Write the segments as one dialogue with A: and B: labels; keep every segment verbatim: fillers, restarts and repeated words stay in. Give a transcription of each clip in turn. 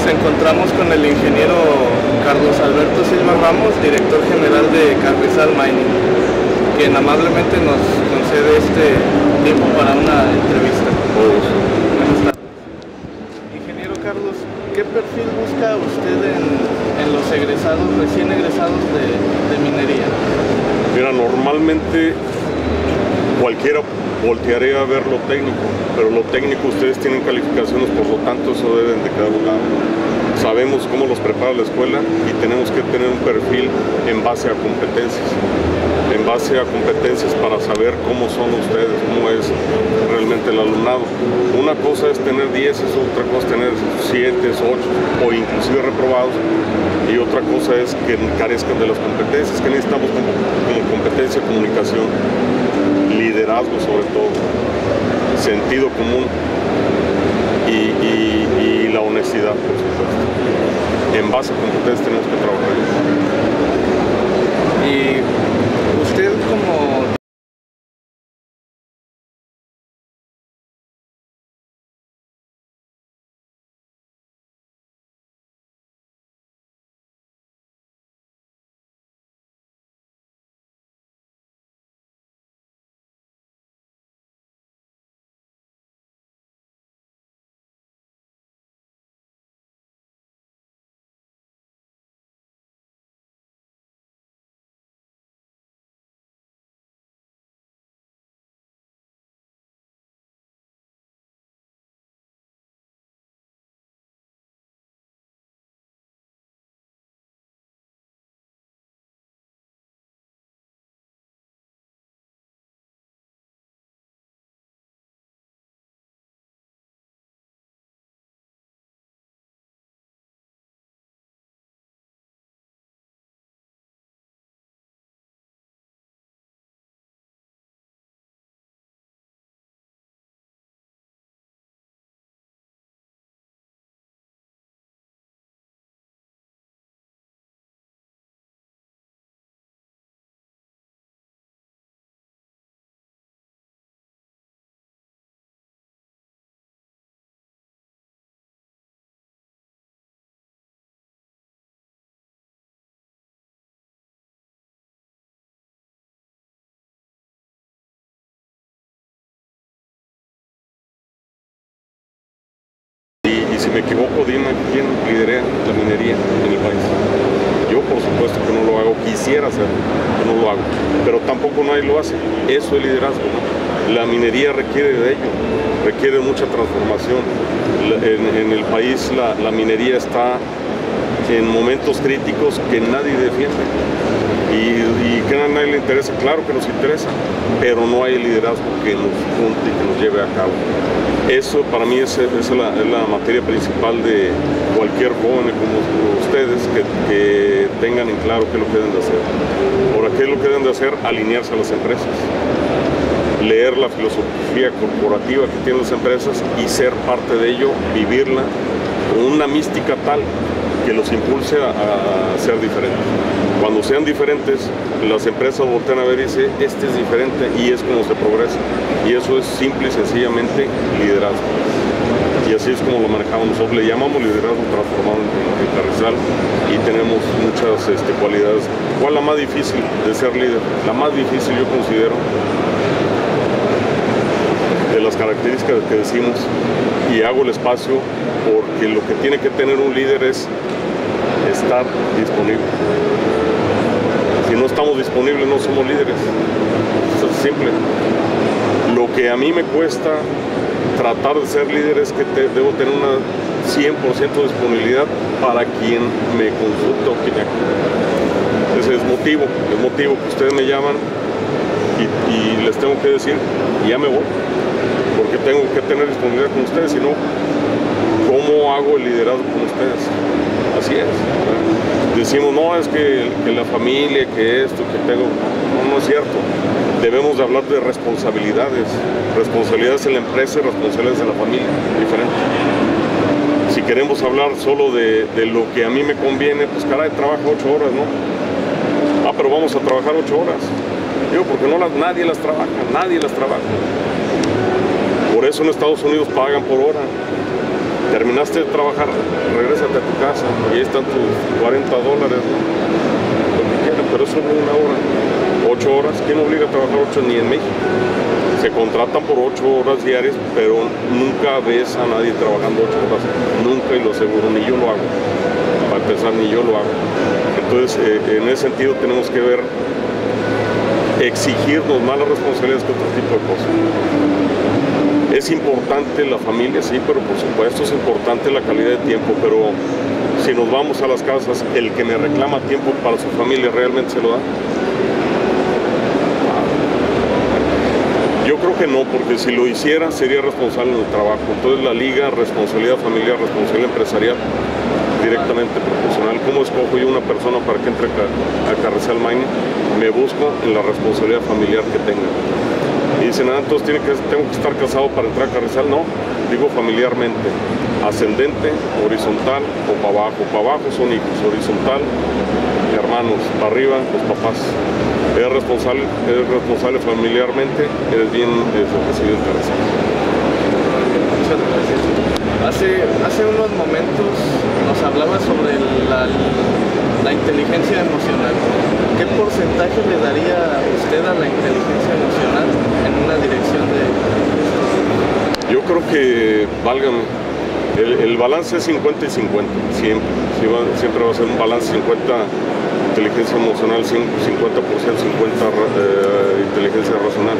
A: encontramos con el ingeniero Carlos Alberto Silva Ramos, director general de Carrizal Mining, quien amablemente nos concede este tiempo para una entrevista. Buenas tardes. Ingeniero Carlos, ¿qué perfil busca usted en, en los egresados, recién egresados de, de minería?
B: Mira, normalmente cualquiera voltearía a ver lo técnico, pero lo técnico ustedes tienen calificaciones, por lo tanto eso deben de quedar a un lado. Sabemos cómo los prepara la escuela y tenemos que tener un perfil en base a competencias, en base a competencias para saber cómo son ustedes, cómo es realmente el alumnado. Una cosa es tener dieces, otra cosa es tener siete, ocho o inclusive reprobados, y otra cosa es que carezcan de las competencias. Que necesitamos como, como competencia, comunicación, liderazgo sobre todo, sentido común y, y, y la honestidad, por supuesto. En base a competencias tenemos que trabajar.
A: Y usted como
B: Y si me equivoco, dime quién lidera la minería en el país. Yo, por supuesto, que no lo hago, quisiera hacerlo, pero no lo hago. Pero tampoco nadie lo hace. Eso es liderazgo, ¿no? La minería requiere de ello, requiere mucha transformación. En, en el país la, la minería está en momentos críticos que nadie defiende. Y, y que a nadie le interesa, claro que nos interesa, pero no hay liderazgo que nos junte y que nos lleve a cabo. Eso para mí es, es, la, es la materia principal de cualquier joven como ustedes que, que tengan en claro qué es lo que deben de hacer. Ahora, ¿qué es lo que deben de hacer? Alinearse a las empresas, leer la filosofía corporativa que tienen las empresas y ser parte de ello, vivirla con una mística tal que los impulse a, a ser diferentes. Cuando sean diferentes, las empresas voltean a ver y dicen, este es diferente, y es como se progresa. Y eso es simple y sencillamente liderazgo. Y así es como lo manejamos nosotros. Le llamamos liderazgo transformado en, en Carrizal, y tenemos muchas este, cualidades. ¿Cuál es la más difícil de ser líder? La más difícil, yo considero, de las características que decimos, y hago el espacio porque lo que tiene que tener un líder es estar disponible. Si no estamos disponibles, no somos líderes. Eso es simple. Lo que a mí me cuesta tratar de ser líder es que te, debo tener una cien por ciento de disponibilidad para quien me consulta o quien acude. Ese es motivo, es motivo que ustedes me llaman y, y les tengo que decir, ya me voy, porque tengo que tener disponibilidad con ustedes, si no, ¿cómo hago el liderazgo con ustedes? Así es. Decimos, no, es que, que la familia, que esto, que tengo... No, no es cierto. Debemos de hablar de responsabilidades. Responsabilidades en la empresa y responsabilidades en la familia. Diferente. Si queremos hablar solo de, de lo que a mí me conviene, pues caray, trabajo ocho horas, ¿no? Ah, pero vamos a trabajar ocho horas. Digo, porque no las, nadie las trabaja, nadie las trabaja. Por eso en Estados Unidos pagan por hora. Terminaste de trabajar, regrésate a tu casa y ahí están tus cuarenta dólares, ¿no? Lo que quieran, pero eso no es una hora. Ocho horas, ¿quién obliga a trabajar ocho ni en México? Se contratan por ocho horas diarias, pero nunca ves a nadie trabajando ocho horas. Nunca, y lo aseguro, ni yo lo hago. Para empezar, ni yo lo hago. Entonces, eh, en ese sentido tenemos que ver, exigirnos más las responsabilidades que otro tipo de cosas. Es importante la familia, sí, pero por supuesto es importante la calidad de tiempo, pero si nos vamos a las casas, el que me reclama tiempo para su familia, ¿realmente se lo da? Yo creo que no, porque si lo hiciera sería responsable en el trabajo. Entonces la liga, responsabilidad familiar, responsabilidad empresarial, directamente proporcional. ¿Cómo escojo yo una persona para que entre a Carrizal Mining? Me busco en la responsabilidad familiar que tenga. Y dicen, ah, entonces tiene que, tengo que estar casado para entrar a Carrizal. No, digo familiarmente, ascendente, horizontal o para abajo. Para abajo son hijos, horizontal, hermanos, para arriba los papás. Eres responsable, eres responsable familiarmente, eres bien recibido en Carrizal.
A: Muchas gracias. Hace, hace unos momentos nos hablaba sobre la, la inteligencia emocional. ¿Qué porcentaje le daría usted a la inteligencia emocional en una dirección de...?
B: Yo creo que, válgame, el, el balance es cincuenta y cincuenta, siempre. Siempre va a ser un balance cincuenta inteligencia emocional, cincuenta por ciento, cincuenta eh, inteligencia racional.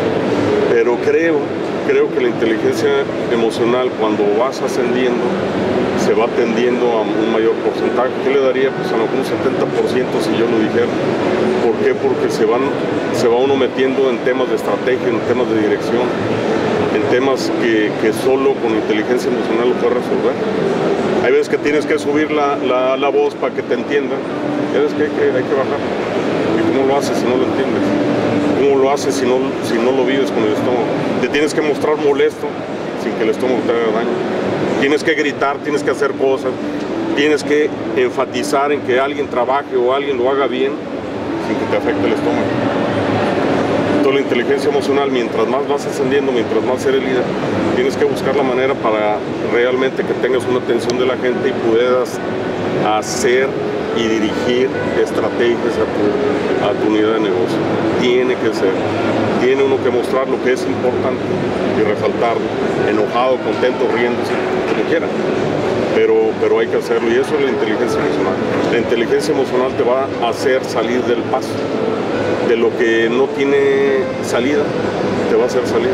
B: Pero creo, creo que la inteligencia emocional, cuando vas ascendiendo, se va tendiendo a un mayor porcentaje. ¿Qué le daría? Pues a lo mejor un setenta por ciento si yo lo dijera. ¿Por qué? Porque se, van, se va uno metiendo en temas de estrategia, en temas de dirección, en temas que, que solo con inteligencia emocional lo puedes resolver. Hay veces que tienes que subir la, la, la voz para que te entiendan. Hay veces que hay, que hay que bajar. ¿Y cómo lo haces si no lo entiendes? ¿Cómo lo haces si no, si no lo vives con el estómago? Te tienes que mostrar molesto sin que el estómago te haga daño. Tienes que gritar, tienes que hacer cosas, tienes que enfatizar en que alguien trabaje o alguien lo haga bien sin que te afecte el estómago. Entonces la inteligencia emocional, mientras más vas ascendiendo, mientras más eres líder, tienes que buscar la manera para realmente que tengas una atención de la gente y puedas hacer y dirigir estrategias a tu, a tu unidad de negocio. Tiene que ser, tiene uno que mostrar lo que es importante y resaltarlo, enojado, contento, riéndose, como quiera, pero, pero hay que hacerlo, y eso es la inteligencia emocional. La inteligencia emocional te va a hacer salir del paso, de lo que no tiene salida, te va a hacer salir.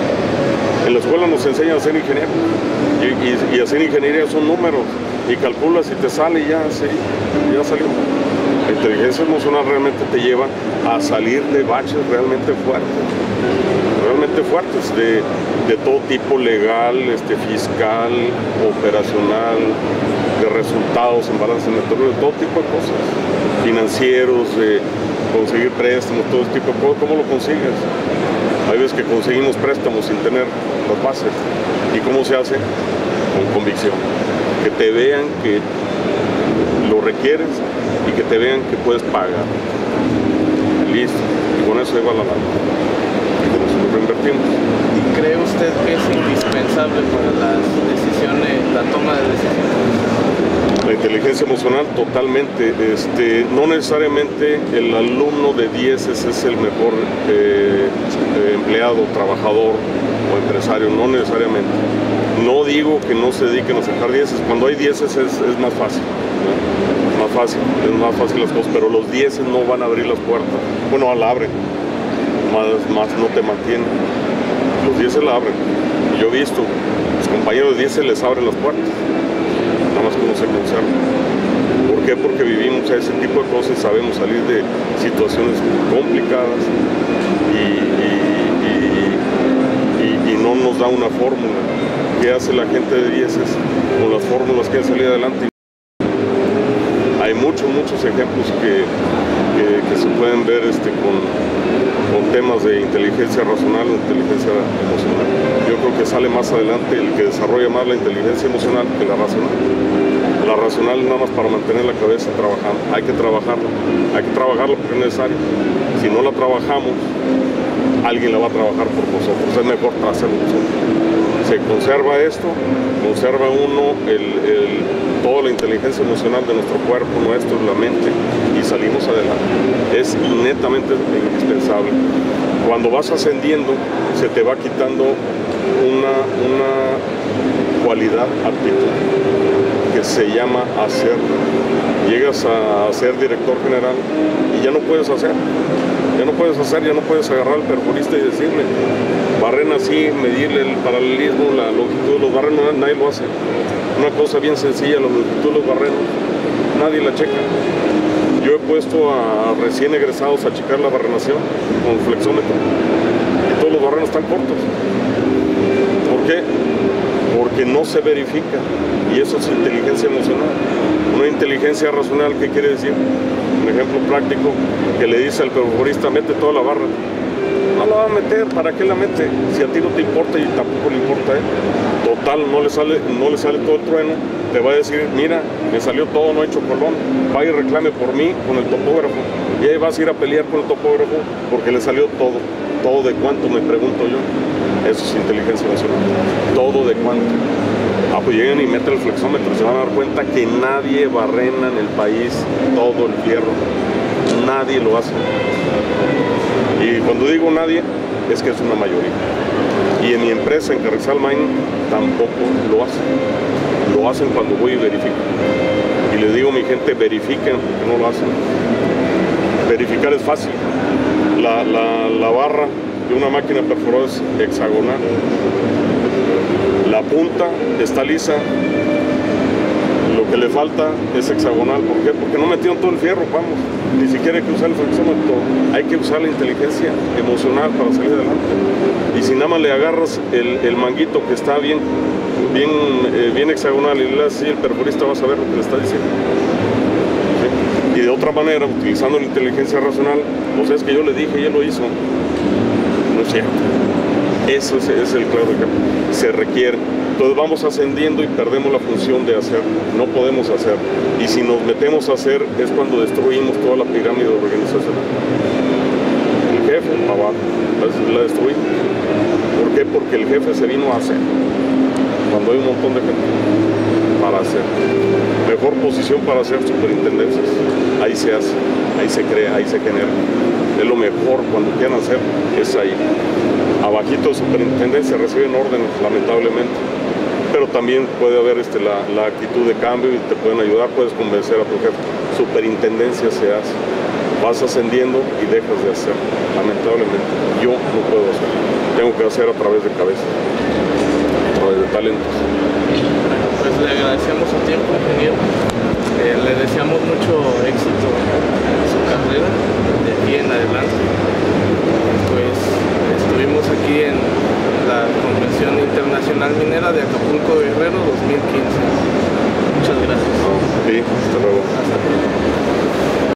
B: En la escuela nos enseñan a ser ingenieros, y, y, y hacer ingeniería son números, y calculas y te sale y ya, sí, ya salió. La inteligencia emocional realmente te lleva a salir de baches realmente fuertes, realmente fuertes, de, de todo tipo, legal, este, fiscal, operacional, de resultados en balance de todo tipo de cosas, financieros, de conseguir préstamos, todo este tipo de cosas. ¿Cómo lo consigues? Hay veces que conseguimos préstamos sin tener las bases. ¿Y cómo se hace? Con convicción. Que te vean que lo requieres y que te vean que puedes pagar. Listo. Y con eso ahí va la lana. Y con eso lo reinvertimos.
A: ¿Y cree usted que es indispensable para las decisiones, la toma de decisiones?
B: La inteligencia emocional, totalmente. Este, no necesariamente el alumno de dieces es el mejor eh, empleado, trabajador o empresario, no necesariamente. No digo que no se dediquen a sacar dieces, cuando hay dieces es, es más fácil, ¿no? Más fácil, es más fácil las cosas, pero los dieces no van a abrir las puertas. Bueno, la abren, más, más no te mantienen. Los dieces la abren. Yo he visto, los compañeros de dieces les abren las puertas, nada más que uno se conserva. ¿Por qué? Porque vivimos ese tipo de cosas y sabemos salir de situaciones complicadas y, y, y, y, y no nos da una fórmula. ¿Qué hace la gente de dieces con las fórmulas que han salido adelante? Hay muchos, muchos ejemplos que, que, que se pueden ver este, con, con temas de inteligencia racional o inteligencia emocional. Yo creo que sale más adelante el que desarrolla más la inteligencia emocional que la racional. La racional nada más para mantener la cabeza trabajando. Hay que trabajarla, hay que trabajarla porque es necesario. Si no la trabajamos, alguien la va a trabajar por nosotros. Es mejor hacerlo nosotros. Se conserva esto, conserva uno el, el, toda la inteligencia emocional de nuestro cuerpo, nuestro, la mente, y salimos adelante. Es netamente indispensable. Cuando vas ascendiendo, se te va quitando una, una cualidad, aptitud, que se llama hacer. Llegas a ser director general y ya no puedes hacer. Ya no puedes hacer, ya no puedes agarrar al perforista y decirle, barren así, medirle el paralelismo, la longitud de los barrenos, nadie lo hace. Una cosa bien sencilla, la longitud de los barrenos, nadie la checa. Yo he puesto a recién egresados a checar la barrenación con flexómetro y todos los barrenos están cortos. ¿Por qué? Porque no se verifica, y eso es inteligencia emocional. Una inteligencia racional, ¿qué quiere decir? Un ejemplo práctico, que le dice al perforista, mete toda la barra. No la va a meter, ¿para qué la mete? Si a ti no te importa y tampoco le importa a él. Total, no le sale, no le sale todo el trueno, te va a decir, mira, me salió todo, no he hecho colón, va y reclame por mí con el topógrafo. Y ahí vas a ir a pelear con el topógrafo porque le salió todo. ¿Todo de cuánto? Me pregunto yo. Eso es inteligencia emocional. ¿Todo de cuánto? Ah, pues lleguen y meten el flexómetro, se van a dar cuenta que nadie barrena en el país todo el fierro. Nadie lo hace. Y cuando digo nadie, es que es una mayoría. Y en mi empresa, en Carrizal Mining, tampoco lo hacen. Lo hacen cuando voy y verifico. Y les digo a mi gente, verifiquen, que no lo hacen. Verificar es fácil. La, la, la barra de una máquina perforadora es hexagonal. La punta está lisa, lo que le falta es hexagonal. ¿Por qué? Porque no metieron todo el fierro, vamos. Ni siquiera hay que usar el flexómetro, hay que usar la inteligencia emocional para salir adelante. Y si nada más le agarras el, el manguito que está bien, bien, eh, bien hexagonal y le das así, el perforista va a saber lo que le está diciendo. ¿Sí? Y de otra manera, utilizando la inteligencia racional, pues es que yo le dije y él lo hizo. No es cierto. Eso es, es el claro ejemplo. Se requiere. Entonces vamos ascendiendo y perdemos la función de hacer. No podemos hacer. Y si nos metemos a hacer es cuando destruimos toda la pirámide organizacional. El jefe, abajo, la destruimos. ¿Por qué? Porque el jefe se vino a hacer. Cuando hay un montón de gente para hacer. Mejor posición para hacer superintendencias. Ahí se hace, ahí se crea, ahí se genera. Es lo mejor cuando quieran hacer, es ahí. Abajito de superintendencia reciben órdenes, lamentablemente. Pero también puede haber este, la, la actitud de cambio y te pueden ayudar, puedes convencer a tu jefe. Superintendencia se hace. Vas ascendiendo y dejas de hacer. Lamentablemente, yo no puedo hacer. Tengo que hacer a través de cabeza, a través de talentos.
A: Pues le agradecemos su tiempo, ingeniero. Eh, le deseamos mucho éxito en su carrera, de aquí en adelante. Pues estuvimos aquí en la Convención Internacional Minera de Acapulco Guerrero dos mil quince. Muchas gracias.
B: Sí, hasta luego.
A: Hasta luego.